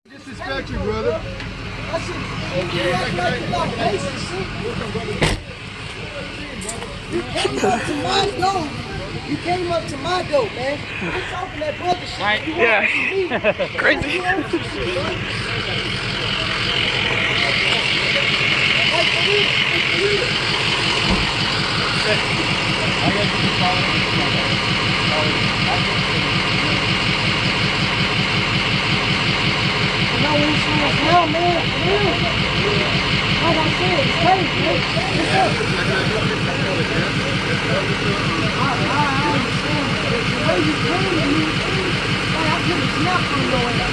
Disrespect you, brother. That shit, like basic shit. You came up to my door. You came up to my door, man. You talking that brother shit. Right. You Yeah. crazy. You on some shit, bro. Like, for real. No, we see us now, man. For real. Like I said, it's crazy, man. What's up? I understand. The way you came to me, like I could have snapped on your ass.